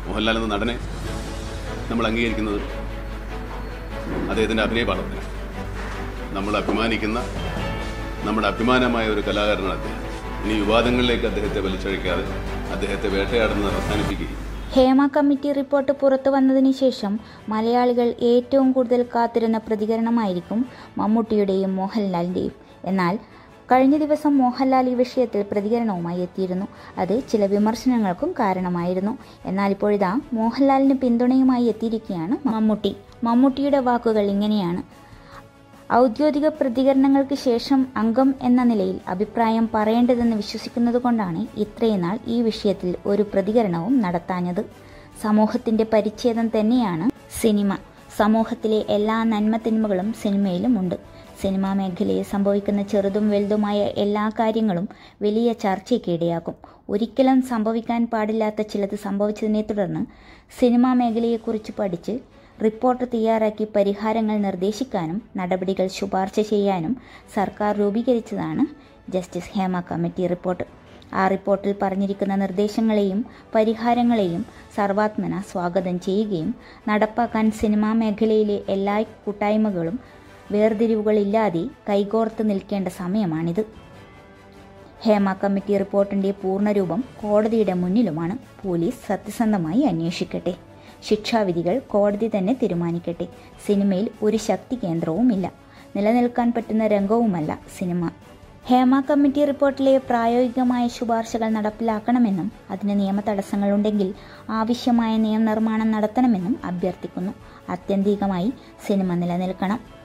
മോഹൻലാൽ എന്ന നടനെ നമ്മൾ അംഗീകരിക്കുന്നത് അദ്ദേഹത്തിൻ്റെ അഭിനയ പാഠത്തിന് നമ്മൾ അഭിമാനിക്കുന്ന നമ്മുടെ അഭിമാനമായ ഒരു കലാകാരനാണ് അദ്ദേഹം. ഇനി വിവാദങ്ങളിലേക്ക് അദ്ദേഹത്തെ വലിച്ചഴിക്കാതെ അദ്ദേഹത്തെ വേട്ടയാടുന്നത് അവസാനിപ്പിക്കുകയും. ഹേമ കമ്മിറ്റി റിപ്പോർട്ട് പുറത്തു വന്നതിന് ശേഷം മലയാളികൾ ഏറ്റവും കൂടുതൽ കാത്തിരുന്ന പ്രതികരണമായിരിക്കും മമ്മൂട്ടിയുടെയും മോഹൻലാലിൻ്റെയും. എന്നാൽ കഴിഞ്ഞ ദിവസം മോഹൻലാൽ ഈ വിഷയത്തിൽ പ്രതികരണവുമായി എത്തിയിരുന്നു. അത് ചില വിമർശനങ്ങൾക്കും കാരണമായിരുന്നു. എന്നാൽ ഇപ്പോഴിതാ മോഹൻലാലിന് പിന്തുണയുമായി എത്തിയിരിക്കുകയാണ് മമ്മൂട്ടി. മമ്മൂട്ടിയുടെ വാക്കുകൾ ഇങ്ങനെയാണ്: ഔദ്യോഗിക പ്രതികരണങ്ങൾക്ക് ശേഷം അംഗം എന്ന നിലയിൽ അഭിപ്രായം പറയേണ്ടതെന്ന് വിശ്വസിക്കുന്നത് കൊണ്ടാണ് ഇത്രയും നാൾ ഈ വിഷയത്തിൽ ഒരു പ്രതികരണവും നടത്താഞ്ഞത്. സമൂഹത്തിന്റെ പരിച്ഛേദം തന്നെയാണ് സിനിമ. സമൂഹത്തിലെ എല്ലാ നന്മതിന്മകളും സിനിമയിലും ഉണ്ട്. സിനിമാ മേഖലയിൽ സംഭവിക്കുന്ന ചെറുതും വലുതുമായ എല്ലാ കാര്യങ്ങളും വലിയ ചർച്ചയ്ക്ക് ഇടയാക്കും. ഒരിക്കലും സംഭവിക്കാൻ പാടില്ലാത്ത ചിലത് സംഭവിച്ചതിനെ തുടർന്ന് സിനിമാ മേഖലയെക്കുറിച്ച് പഠിച്ച് റിപ്പോർട്ട് തയ്യാറാക്കി പരിഹാരങ്ങൾ നിർദ്ദേശിക്കാനും നടപടികൾ ശുപാർശ ചെയ്യാനും സർക്കാർ രൂപീകരിച്ചതാണ് ജസ്റ്റിസ് ഹേമ കമ്മിറ്റി റിപ്പോർട്ട്. ആ റിപ്പോർട്ടിൽ പറഞ്ഞിരിക്കുന്ന നിർദ്ദേശങ്ങളെയും പരിഹാരങ്ങളെയും സർവാത്മന സ്വാഗതം ചെയ്യുകയും നടപ്പാക്കാൻ സിനിമാ മേഖലയിലെ എല്ലാ കൂട്ടായ്മകളും വേർതിരിവുകളില്ലാതെ കൈകോർത്ത് നിൽക്കേണ്ട സമയമാണിത്. ഹേമ കമ്മിറ്റി റിപ്പോർട്ടിന്റെ പൂർണ്ണരൂപം കോടതിയുടെ മുന്നിലുമാണ്. പോലീസ് സത്യസന്ധമായി അന്വേഷിക്കട്ടെ. ശിക്ഷാവിധികൾ കോടതി തന്നെ തീരുമാനിക്കട്ടെ. സിനിമയിൽ ഒരു ശക്തി കേന്ദ്രവുമില്ല. നിലനിൽക്കാൻ പറ്റുന്ന രംഗവുമല്ല സിനിമ. ഹേമ കമ്മിറ്റി റിപ്പോർട്ടിലെ പ്രായോഗികമായ ശുപാർശകൾ നടപ്പിലാക്കണമെന്നും അതിന് നിയമ തടസ്സങ്ങളുണ്ടെങ്കിൽ ആവശ്യമായ നിയമനിർമ്മാണം നടത്തണമെന്നും അഭ്യർത്ഥിക്കുന്നു. ആത്യന്തികമായി സിനിമ നിലനിൽക്കണം.